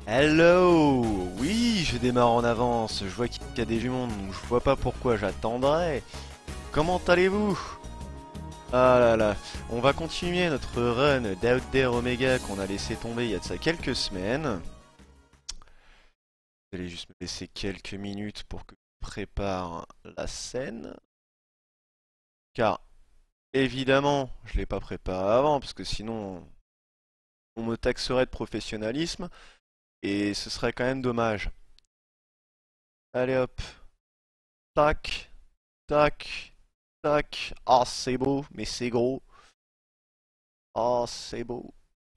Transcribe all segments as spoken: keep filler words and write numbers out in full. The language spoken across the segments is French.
Hello! Oui, je démarre en avance, je vois qu'il y a des du monde, donc je vois pas pourquoi j'attendrais. Comment allez-vous? Ah là là, on va continuer notre run d'Out There Omega qu'on a laissé tomber il y a de ça quelques semaines. Vous allez juste me laisser quelques minutes pour que je prépare la scène. Car, évidemment, je l'ai pas préparé avant, parce que sinon, on me taxerait de professionnalisme, et ce serait quand même dommage. Allez hop, tac, tac, tac. Ah, c'est beau, mais c'est gros. Ah, c'est beau.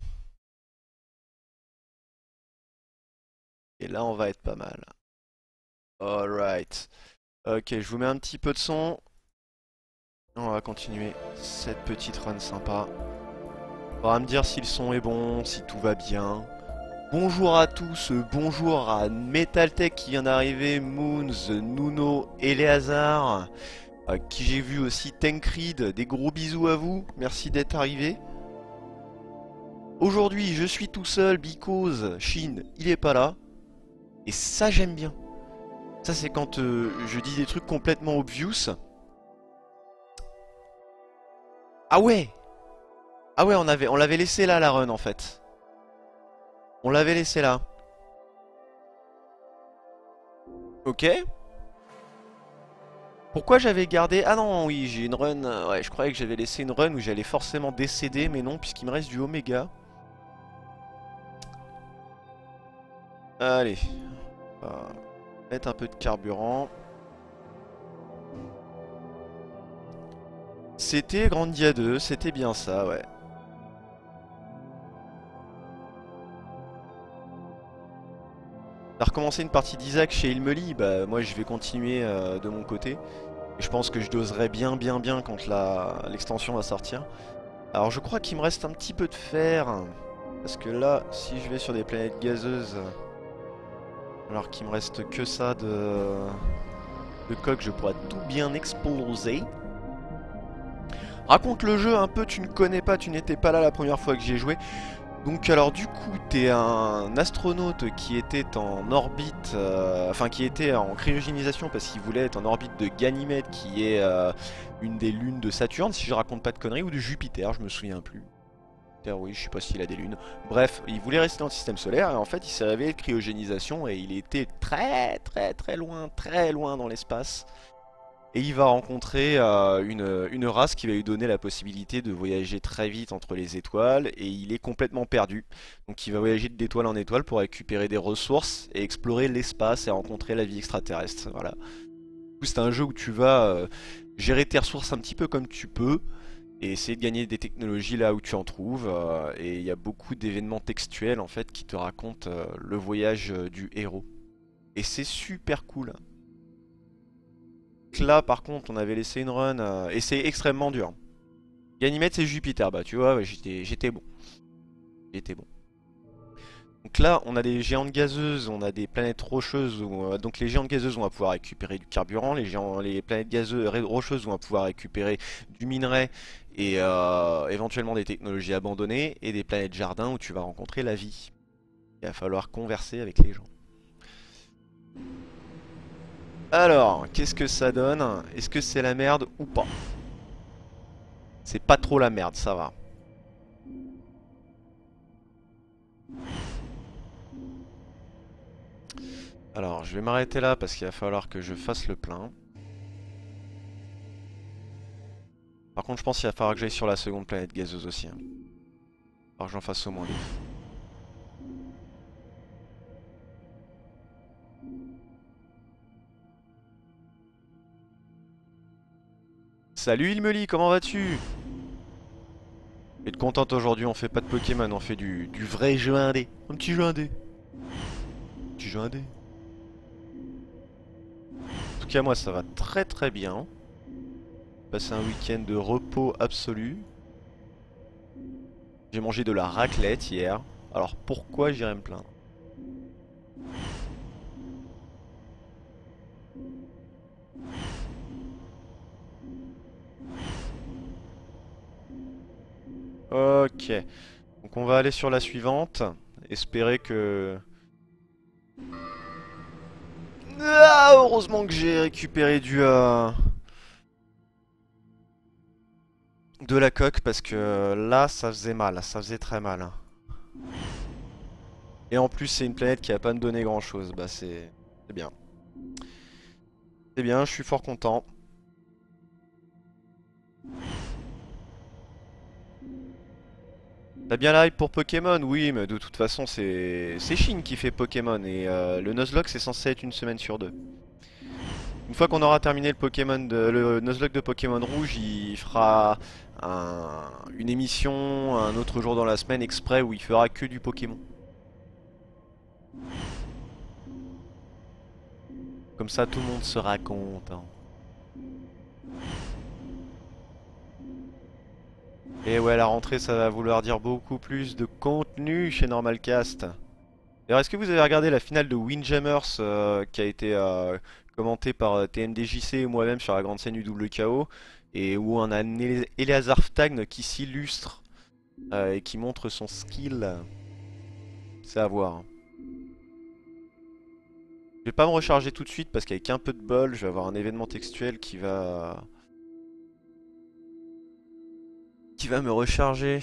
Et là, on va être pas mal. Alright. Ok, je vous mets un petit peu de son. On va continuer cette petite run sympa. On va me dire si le son est bon, si tout va bien. Bonjour à tous, bonjour à MetalTech qui vient d'arriver, Moons, Nuno, Eleazar, euh, qui j'ai vu aussi Tancred, des gros bisous à vous, merci d'être arrivé. Aujourd'hui, je suis tout seul because Shin, il est pas là. Et ça, j'aime bien. Ça, c'est quand euh, je dis des trucs complètement obvious. Ah ouais! Ah ouais, on avait, on l'avait laissé là, la run, en fait. On l'avait laissé là. Ok. Pourquoi j'avais gardé... Ah non, oui, j'ai une run... euh, Ouais, je croyais que j'avais laissé une run où j'allais forcément décéder, mais non, puisqu'il me reste du Oméga. Allez. On va mettre un peu de carburant. C'était Grandia deux, c'était bien ça, ouais. T'as recommencé une partie d'Isaac chez Ilmeli, bah moi je vais continuer euh, de mon côté. Et je pense que je doserai bien bien bien quand la l'extension va sortir. Alors je crois qu'il me reste un petit peu de fer. Parce que là, si je vais sur des planètes gazeuses, alors qu'il me reste que ça de, de coque, je pourrais tout bien exploser. Raconte le jeu un peu, tu ne connais pas, tu n'étais pas là la première fois que j'y ai joué. Donc alors du coup, t'es un astronaute qui était en orbite, euh, enfin qui était en cryogénisation parce qu'il voulait être en orbite de Ganymède, qui est euh, une des lunes de Saturne, si je raconte pas de conneries, ou de Jupiter, je me souviens plus. Jupiter, oui, je sais pas s'il a des lunes. Bref, il voulait rester dans le système solaire et en fait il s'est réveillé de cryogénisation et il était très très très loin, très loin dans l'espace. Et il va rencontrer euh, une, une race qui va lui donner la possibilité de voyager très vite entre les étoiles. Et il est complètement perdu. Donc il va voyager d'étoile en étoile pour récupérer des ressources et explorer l'espace et rencontrer la vie extraterrestre. Voilà. Du coup, c'est un jeu où tu vas euh, gérer tes ressources un petit peu comme tu peux. Et essayer de gagner des technologies là où tu en trouves. euh, et il y a beaucoup d'événements textuels en fait qui te racontent euh, le voyage euh, du héros. Et c'est super cool. Là par contre on avait laissé une run euh, et c'est extrêmement dur. Ganymède c'est Jupiter, bah tu vois ouais, j'étais j'étais bon. J'étais bon. Donc là on a des géantes gazeuses, on a des planètes rocheuses où, euh, donc les géantes gazeuses on va pouvoir récupérer du carburant, les, géants, les planètes gazeuses rocheuses on va pouvoir récupérer du minerai et euh, éventuellement des technologies abandonnées, et des planètes jardins où tu vas rencontrer la vie. Il va falloir converser avec les gens. Alors, qu'est-ce que ça donne? Est-ce que c'est la merde ou pas? C'est pas trop la merde, ça va. Alors, je vais m'arrêter là parce qu'il va falloir que je fasse le plein. Par contre, je pense qu'il va falloir que j'aille sur la seconde planète gazeuse aussi. Hein. Alors que j'en fasse au moins deux. Salut Ilmeli, comment vas-tu? Et de contente aujourd'hui, on fait pas de Pokémon, on fait du, du vrai jeu indé. Un petit jeu indé. Un petit jeu indé. En tout cas, moi, ça va très très bien. Passer un week-end de repos absolu. J'ai mangé de la raclette hier. Alors pourquoi j'irais me plaindre? Ok. Donc on va aller sur la suivante. Espérer que Ah, heureusement que j'ai récupéré du... euh, de la coque parce que là ça faisait mal, ça faisait très mal. Et en plus c'est une planète qui a pas me donné grand chose, bah c'est bien. C'est bien, je suis fort content. T'as bien la hype pour Pokémon? Oui, mais de toute façon c'est c'est Chine qui fait Pokémon et euh, le Nuzlocke c'est censé être une semaine sur deux. Une fois qu'on aura terminé le Pokémon de, le Nuzlocke de Pokémon Rouge, il fera un- une émission un autre jour dans la semaine exprès où il fera que du Pokémon. Comme ça tout le monde sera content. Et ouais, la rentrée ça va vouloir dire beaucoup plus de contenu chez Normalcast. Alors est-ce que vous avez regardé la finale de Windjammers euh, qui a été euh, commentée par euh, T M D J C et moi-même sur la grande scène du double K O et où on a un Ele- Eleazar Ftagn qui s'illustre euh, et qui montre son skill. C'est à voir. Je vais pas me recharger tout de suite parce qu'avec un peu de bol, je vais avoir un événement textuel qui va qui va me recharger.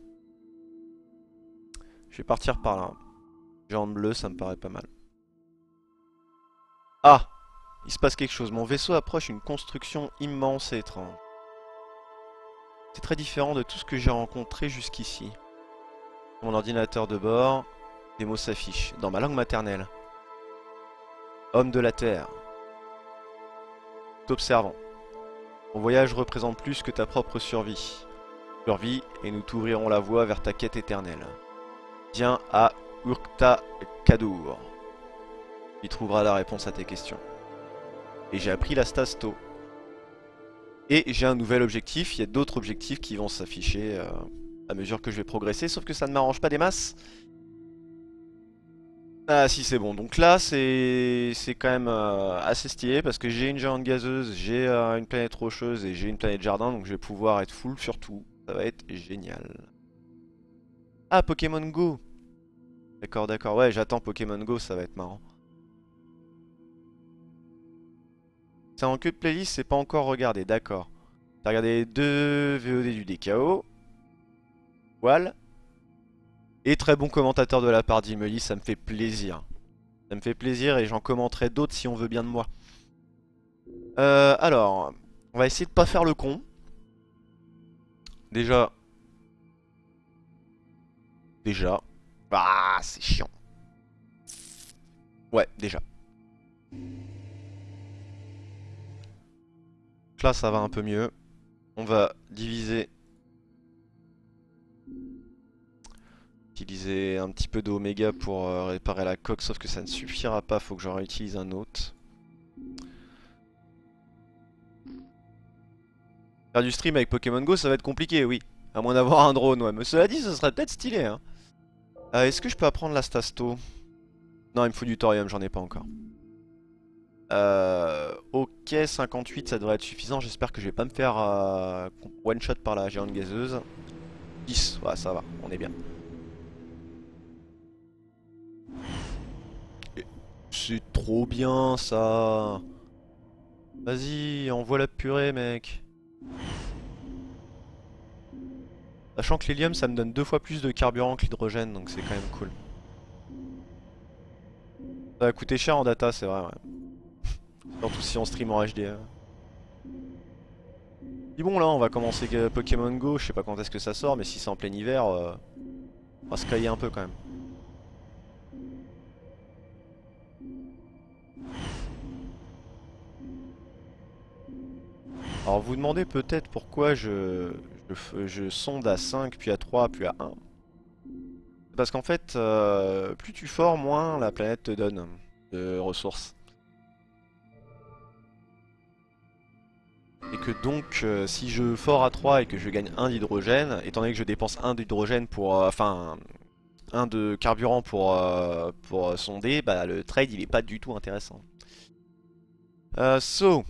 Je vais partir par là. Géante bleue, ça me paraît pas mal. Ah! Il se passe quelque chose. Mon vaisseau approche une construction immense et étrange. C'est très différent de tout ce que j'ai rencontré jusqu'ici. Mon ordinateur de bord, des mots s'affichent, dans ma langue maternelle. Homme de la Terre. T'observant. Ton voyage représente plus que ta propre survie. Survie, et nous t'ouvrirons la voie vers ta quête éternelle. Viens à Urkta Kadur. Tu y trouveras la réponse à tes questions. Et j'ai appris la Stasto. Et j'ai un nouvel objectif, il y a d'autres objectifs qui vont s'afficher euh, à mesure que je vais progresser, sauf que ça ne m'arrange pas des masses. Ah si c'est bon, donc là c'est c'est quand même euh, assez stylé parce que j'ai une géante gazeuse, j'ai euh, une planète rocheuse et j'ai une planète jardin, donc je vais pouvoir être full sur tout. Ça va être génial. Ah, Pokémon Go. D'accord, d'accord, ouais, j'attends Pokémon Go, ça va être marrant. C'est en queue de playlist, c'est pas encore regardé, d'accord. T'as regardé les deux V O D du D K O. Voilà. Et très bon commentateur de la part d'Imeli, ça me fait plaisir. Ça me fait plaisir et j'en commenterai d'autres si on veut bien de moi. Euh, alors, on va essayer de pas faire le con. Déjà. Déjà. Ah, c'est chiant. Ouais, déjà. Donc là, ça va un peu mieux. On va diviser. Utiliser un petit peu d'oméga pour euh, réparer la coque, sauf que ça ne suffira pas, faut que j'en réutilise un autre. Faire du stream avec Pokémon Go, ça va être compliqué, oui. À moins d'avoir un drone, ouais. Mais cela dit, ce serait peut-être stylé, hein. Euh, Est-ce que je peux apprendre la Stasto? Non, il me faut du thorium, j'en ai pas encore. Euh, ok, cinquante-huit, ça devrait être suffisant. J'espère que je vais pas me faire euh, one-shot par la géante gazeuse. dix, ouais, ça va, on est bien. C'est trop bien, ça. Vas-y, envoie la purée, mec. Sachant que l'hélium, ça me donne deux fois plus de carburant que l'hydrogène, donc c'est quand même cool. Ça va coûter cher en data, c'est vrai, ouais. Surtout si on stream en H D. Dis bon, là, on va commencer Pokémon Go. Je sais pas quand est-ce que ça sort, mais si c'est en plein hiver, euh, on va se cailler un peu quand même. Alors, vous demandez peut-être pourquoi je, je, je sonde à cinq, puis à trois, puis à un. Parce qu'en fait, euh, plus tu fors, moins la planète te donne de ressources. Et que donc, euh, si je fors à trois et que je gagne un d'hydrogène, étant donné que je dépense un d'hydrogène pour... Euh, enfin, un de carburant pour, euh, pour sonder, bah le trade il est pas du tout intéressant. Euh, so.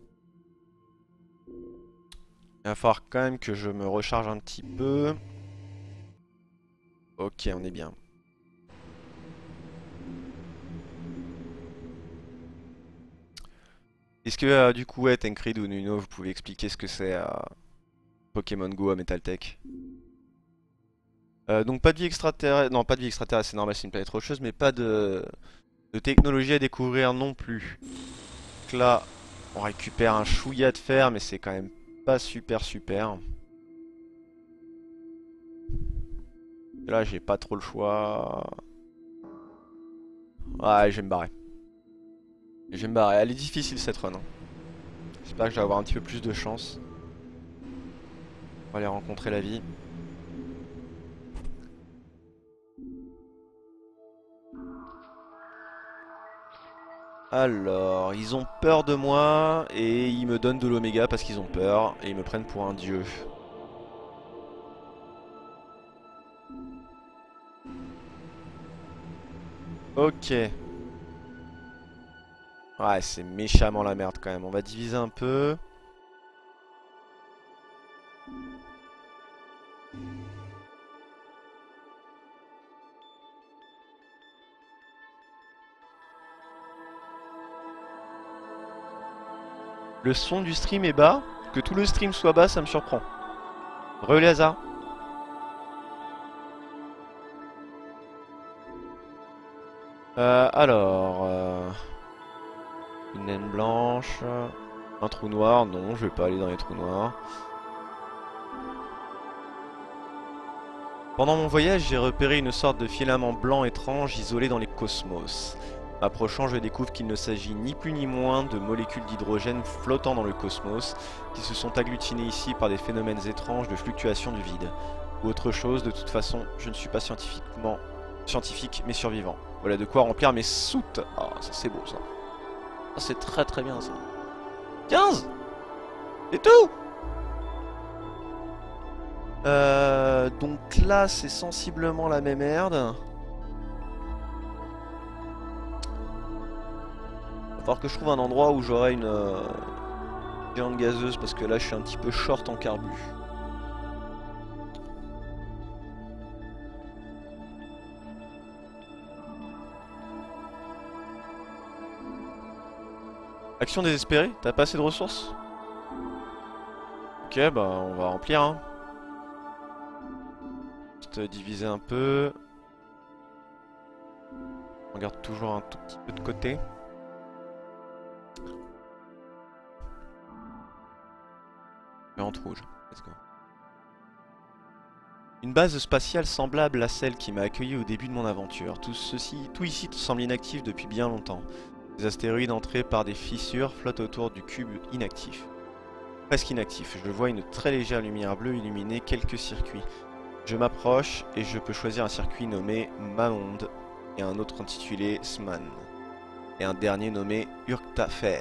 Il va falloir quand même que je me recharge un petit peu. Ok, on est bien. Est-ce que euh, du coup, ouais, Tancred ou Nuno, vous pouvez expliquer ce que c'est euh, Pokémon Go à Metaltech? Euh, donc pas de vie extraterrestre, non pas de vie extraterrestre, c'est normal, c'est une planète rocheuse, mais pas de, de technologie à découvrir non plus. Donc là, on récupère un chouïa de fer, mais c'est quand même pas super super. Et là, j'ai pas trop le choix. Ouais, je vais me barrer. Je vais me barrer. Elle est difficile cette run, hein. J'espère que je vais avoir un petit peu plus de chance. On va aller rencontrer la vie. Alors, ils ont peur de moi et ils me donnent de l'oméga parce qu'ils ont peur et ils me prennent pour un dieu. Ok. Ouais, c'est méchamment la merde quand même. On va diviser un peu. Le son du stream est bas. Que tout le stream soit bas, ça me surprend. Relais hasard. Euh, alors... euh, Une naine blanche... Un trou noir, non, je vais pas aller dans les trous noirs. Pendant mon voyage, j'ai repéré une sorte de filament blanc étrange isolé dans les cosmos. Approchant, je découvre qu'il ne s'agit ni plus ni moins de molécules d'hydrogène flottant dans le cosmos, qui se sont agglutinées ici par des phénomènes étranges de fluctuation du vide. Ou autre chose, de toute façon, je ne suis pas scientifiquement scientifique, mais survivant. Voilà de quoi remplir mes soutes. Ah, ça c'est beau ça. Ah, c'est très très bien ça. quinze. C'est tout. Euh, donc là, c'est sensiblement la même merde. Va falloir que je trouve un endroit où j'aurai une euh, géante gazeuse parce que là, je suis un petit peu short en carbu. Action désespérée? T'as pas assez de ressources? Ok, bah on va remplir, hein. Juste diviser un peu. On garde toujours un tout petit peu de côté. Géante rouge, let's go. Une base spatiale semblable à celle qui m'a accueilli au début de mon aventure. Tout ceci, tout ici semble inactif depuis bien longtemps. Des astéroïdes entrés par des fissures flottent autour du cube inactif. Presque inactif. Je vois une très légère lumière bleue illuminer quelques circuits. Je m'approche et je peux choisir un circuit nommé Mamonde et un autre intitulé Sman. Et un dernier nommé Urktafer.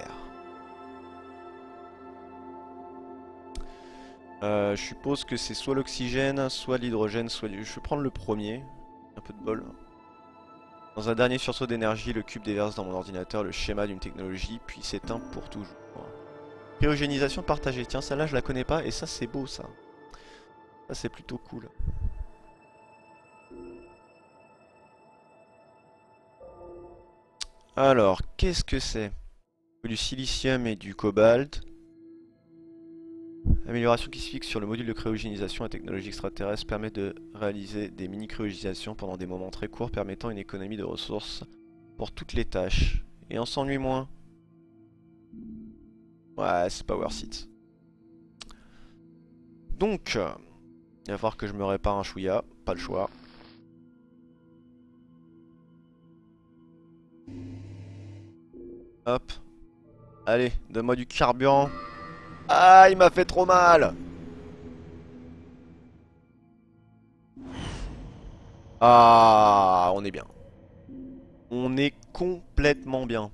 Euh, je suppose que c'est soit l'oxygène, soit l'hydrogène, soit... Je vais prendre le premier. Un peu de bol. Dans un dernier sursaut d'énergie, le cube déverse dans mon ordinateur le schéma d'une technologie, puis s'éteint pour toujours. Cryogénisation partagée. Tiens, celle-là, je la connais pas, et ça, c'est beau, ça. Ça, c'est plutôt cool. Alors, qu'est-ce que c'est? Du silicium et du cobalt. Amélioration qui se fixe sur le module de cryogénisation. La technologie extraterrestre permet de réaliser des mini-cryogénisations pendant des moments très courts, permettant une économie de ressources pour toutes les tâches. Et on s'ennuie moins. Ouais, c'est pas worth it. Donc, il va falloir que je me répare un chouïa, pas le choix. Hop. Allez, donne-moi du carburant. Ah, il m'a fait trop mal. Ah, on est bien. On est complètement bien.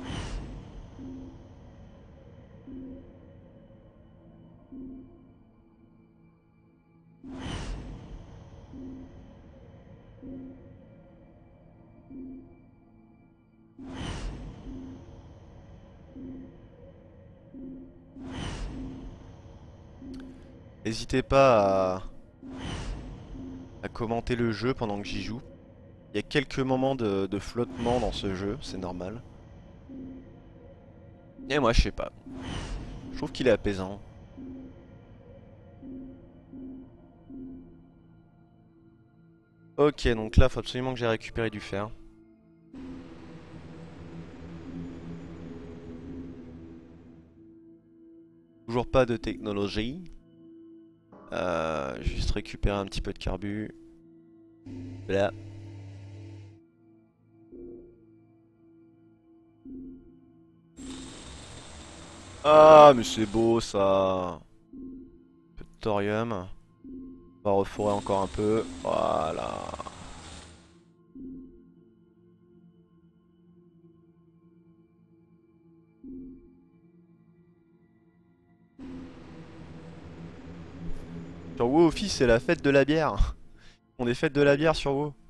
N'hésitez pas à... à commenter le jeu pendant que j'y joue. Il y a quelques moments de, de flottement dans ce jeu, c'est normal. Et moi je sais pas. Je trouve qu'il est apaisant. Ok, donc là faut absolument que j'ai récupéré du fer. Toujours pas de technologie. Euh, juste récupérer un petit peu de carbu. Là. Ah mais c'est beau ça. Un peu de thorium. On va refourrer encore un peu. Voilà. Sur WoW Office c'est la fête de la bière. On est fête de la bière sur WoW.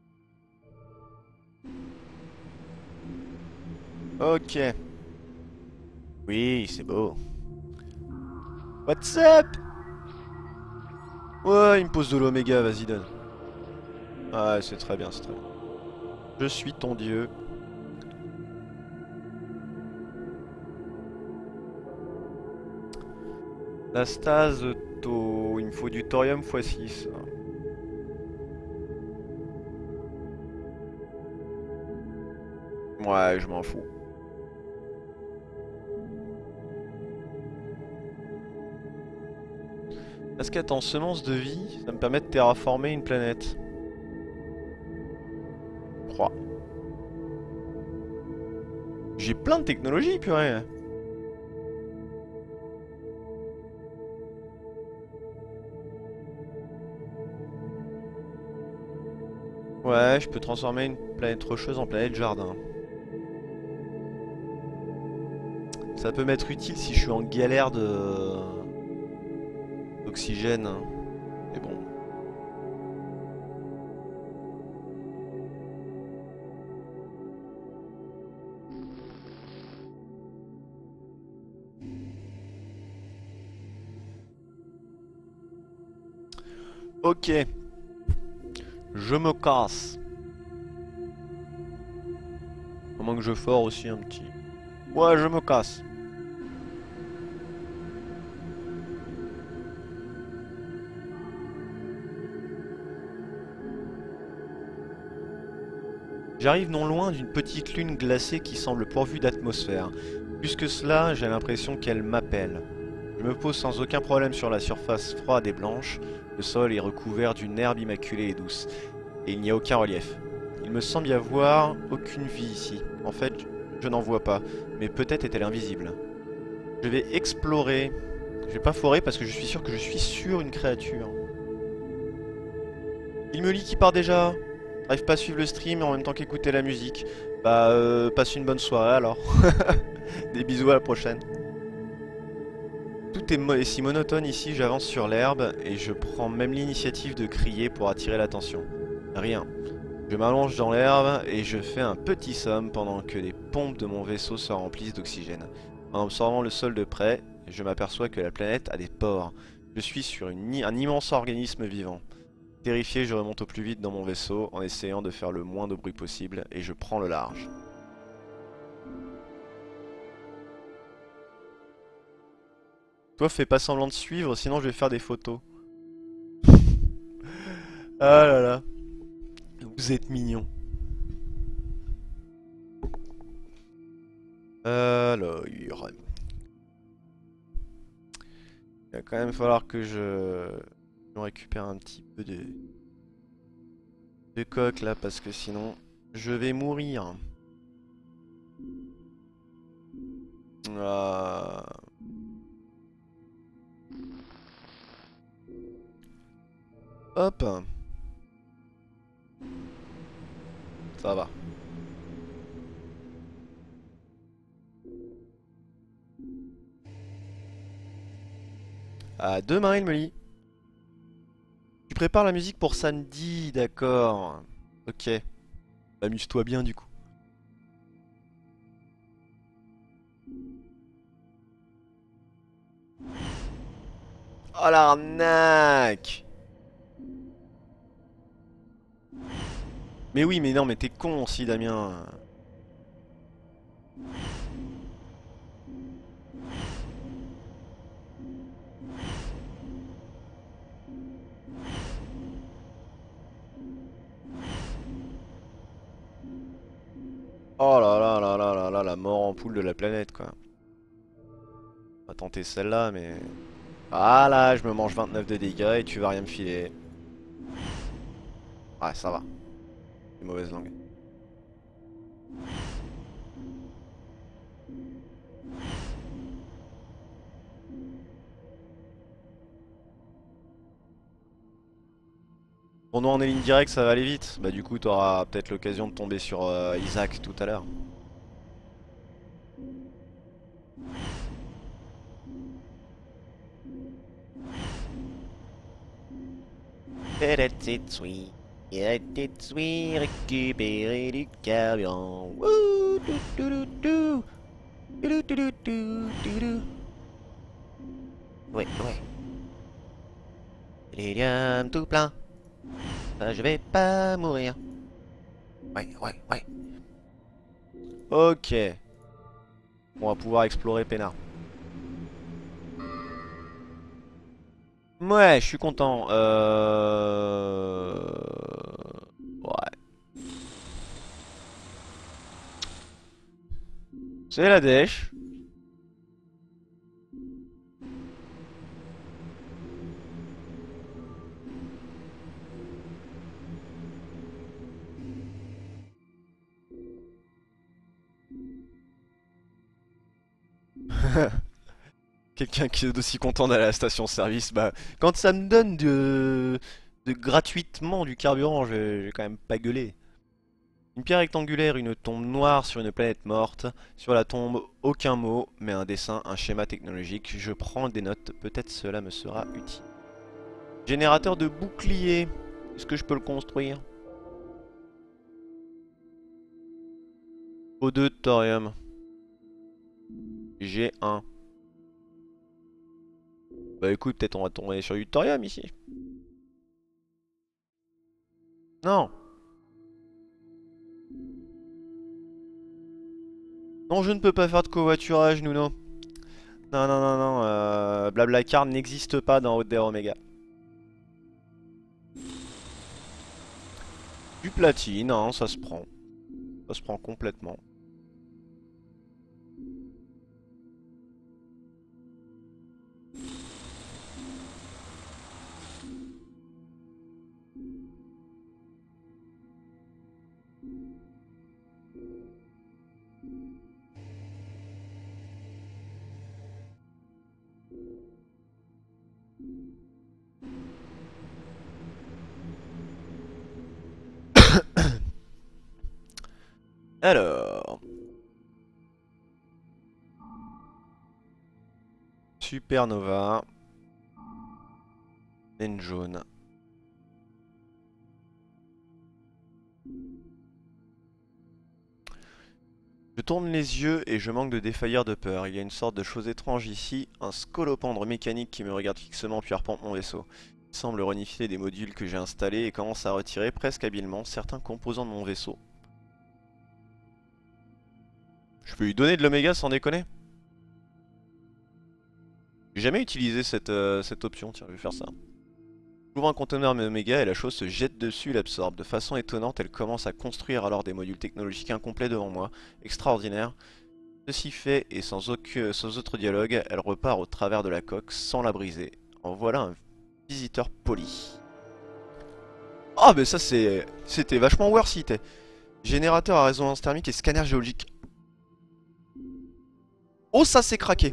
Ok. Oui, c'est beau. What's up? Ouais, il me pose de l'oméga, vas-y donne. Ouais, c'est très bien, c'est très bien. Je suis ton dieu. La stase taux. Il me faut du thorium fois six. Ouais, je m'en fous. Est-ce qu'attends, semence de vie, ça me permet de terraformer une planète. trois. J'ai plein de technologies, purée. Ouais, je peux transformer une planète rocheuse en planète jardin. Ça peut m'être utile si je suis en galère de d'oxygène. Mais bon. Ok. Je me casse. À moins que je fore aussi un petit. Ouais, je me casse. J'arrive non loin d'une petite lune glacée qui semble pourvue d'atmosphère. Plus que cela, j'ai l'impression qu'elle m'appelle. Je me pose sans aucun problème sur la surface froide et blanche. Le sol est recouvert d'une herbe immaculée et douce. Et il n'y a aucun relief. Il me semble y avoir aucune vie ici. En fait, je n'en vois pas. Mais peut-être est-elle invisible. Je vais explorer. Je vais pas forer parce que je suis sûr que je suis sur une créature. Il me lit qui part déjà. J'arrive pas à suivre le stream en même temps qu'écouter la musique. Bah, euh, passe une bonne soirée alors. Des bisous, à la prochaine. Tout est, mo est si monotone ici, j'avance sur l'herbe et je prends même l'initiative de crier pour attirer l'attention. Rien. Je m'allonge dans l'herbe et je fais un petit somme pendant que les pompes de mon vaisseau se remplissent d'oxygène. En observant le sol de près, je m'aperçois que la planète a des pores. Je suis sur une, un immense organisme vivant. Terrifié, je remonte au plus vite dans mon vaisseau en essayant de faire le moins de bruit possible et je prends le large. Toi, fais pas semblant de suivre, sinon je vais faire des photos. Ah là là. Vous êtes mignons. Alors, il va quand même falloir que je, je récupère un petit peu de, de coque là, parce que sinon je vais mourir. Ah. Hop. Ça va. À demain, il me lit. Tu prépares la musique pour samedi, d'accord. Ok. Amuse-toi bien du coup. Oh l'arnaque! Mais oui, mais non, mais t'es con aussi, Damien. Oh là là là là là là, la mort en poule de la planète quoi. On va tenter celle-là mais... Ah là, je me mange vingt-neuf de dégâts et tu vas rien me filer. Ouais, ça va. C'est mauvaise langue. Pour nous on est ligne directe, ça va aller vite. Bah du coup t'auras peut-être l'occasion de tomber sur euh, Isaac tout à l'heure. Récupérer du carburant. Wouh, dou, dou, dou, dou. Dou, dou, dou, dou, dou, dou. Ouais, ouais. L'hélium tout plein. Ça, je vais pas mourir. Ouais, ouais, ouais. Ok. On va pouvoir explorer peinard. Ouais, je suis content. Euh... Ouais. C'est la dèche. Quelqu'un qui est aussi content d'aller à la station-service, bah, quand ça me donne de, de gratuitement du carburant, je vais, je vais quand même pas gueuler. Une pierre rectangulaire, une tombe noire sur une planète morte. Sur la tombe, aucun mot, mais un dessin, un schéma technologique. Je prends des notes, peut-être cela me sera utile. Générateur de bouclier. Est-ce que je peux le construire? O deux de thorium. G un. Bah écoute, peut-être on va tomber sur du thorium ici. Non. Non, je ne peux pas faire de covoiturage, Nuno. Non, non, non, non. Euh, Blablacar n'existe pas dans Haute Omega. Du platine, hein, ça se prend. Ça se prend complètement. Alors... Supernova. Naine jaune. Je tourne les yeux et je manque de défaillir de peur. Il y a une sorte de chose étrange ici, un scolopendre mécanique qui me regarde fixement puis arpente mon vaisseau. Il semble renifler des modules que j'ai installés et commence à retirer presque habilement certains composants de mon vaisseau. Je peux lui donner de l'oméga sans déconner? J'ai jamais utilisé cette, euh, cette option, tiens je vais faire ça. J'ouvre un conteneur Oméga et la chose se jette dessus et l'absorbe. De façon étonnante, elle commence à construire alors des modules technologiques incomplets devant moi. Extraordinaire. Ceci fait, et sans, aucun, sans autre dialogue, elle repart au travers de la coque sans la briser. En voilà un visiteur poli. Ah, mais ça c'est, c'était vachement worth it. Générateur à résonance thermique et scanner géologique. Oh, ça c'est craqué.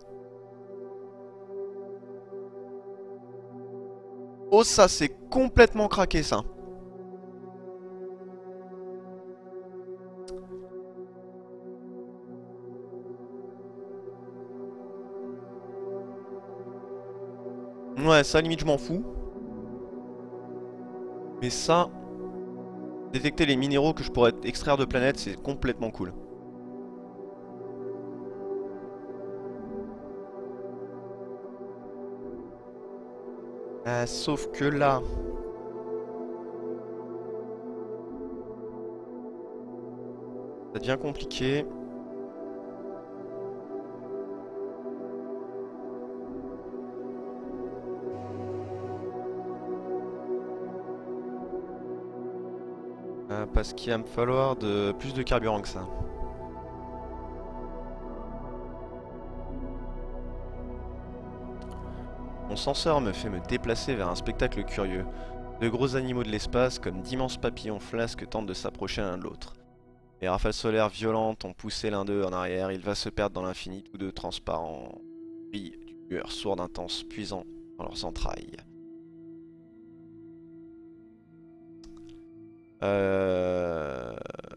Oh, ça c'est complètement craqué ça. Ouais, ça limite je m'en fous. Mais ça, détecter les minéraux que je pourrais extraire de planètes, c'est complètement cool. Euh, sauf que là... Ça devient compliqué. Euh, parce qu'il va me falloir de plus de carburant que ça. Mon senseur me fait me déplacer vers un spectacle curieux. De gros animaux de l'espace, comme d'immenses papillons flasques, tentent de s'approcher l'un de l'autre. Les rafales solaires violentes ont poussé l'un d'eux en arrière, il va se perdre dans l'infini, tous deux transparents, brillent d'une lueur sourde intense, puisant dans leurs entrailles. Euh...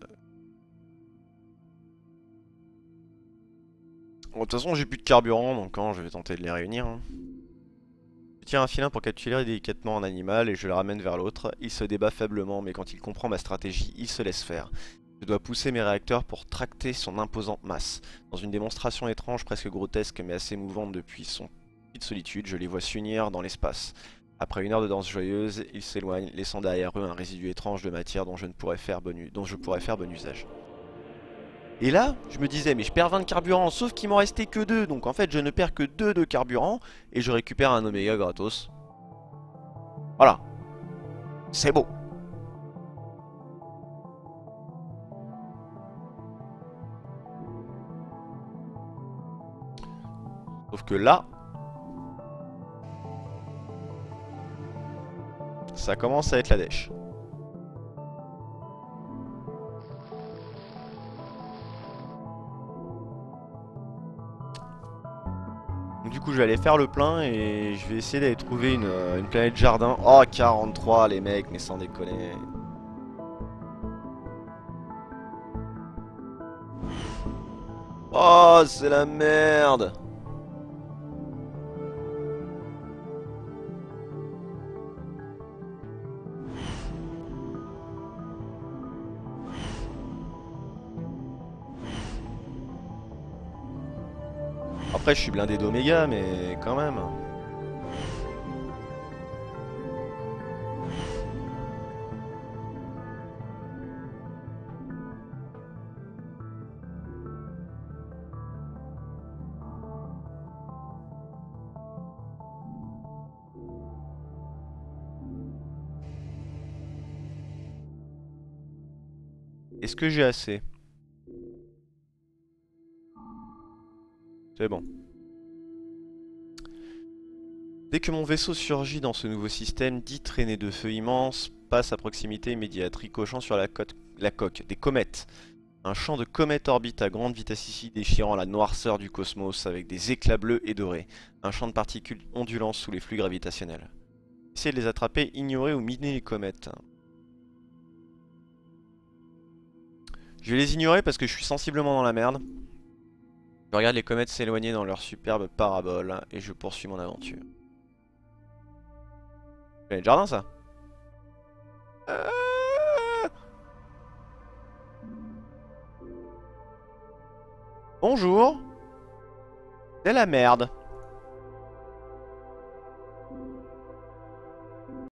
Bon, de toute façon, j'ai plus de carburant, donc hein, je vais tenter de les réunir. Hein. Je tire un filin pour capturer délicatement un animal et je le ramène vers l'autre. Il se débat faiblement, mais quand il comprend ma stratégie, il se laisse faire. Je dois pousser mes réacteurs pour tracter son imposante masse. Dans une démonstration étrange, presque grotesque, mais assez mouvante depuis son puits de solitude, je les vois s'unir dans l'espace. Après une heure de danse joyeuse, ils s'éloignent, laissant derrière eux un résidu étrange de matière dont je, ne pourrais faire bon, dont je pourrais faire bon usage. Et là, je me disais, mais je perds vingt de carburant, sauf qu'il m'en restait que deux. Donc en fait, je ne perds que deux de carburant et je récupère un oméga gratos. Voilà. C'est beau. Sauf que là, ça commence à être la dèche. Du coup je vais aller faire le plein et je vais essayer d'aller trouver une, une planète jardin. Oh quarante-trois les mecs, mais sans déconner. Oh c'est la merde. Après je suis blindé d'oméga mais quand même. Est-ce que j'ai assez? C'est bon. Dès que mon vaisseau surgit dans ce nouveau système, dix traînées de feu immenses passent à proximité immédiate, ricochant sur la, côte, la coque. Des comètes. Un champ de comètes orbite à grande vitesse ici, déchirant la noirceur du cosmos avec des éclats bleus et dorés. Un champ de particules ondulant sous les flux gravitationnels. Essayez de les attraper, ignorer ou miner les comètes. Je vais les ignorer parce que je suis sensiblement dans la merde. Je regarde les comètes s'éloigner dans leur superbe parabole et je poursuis mon aventure. C'est le jardin ça euh... Bonjour. C'est la merde.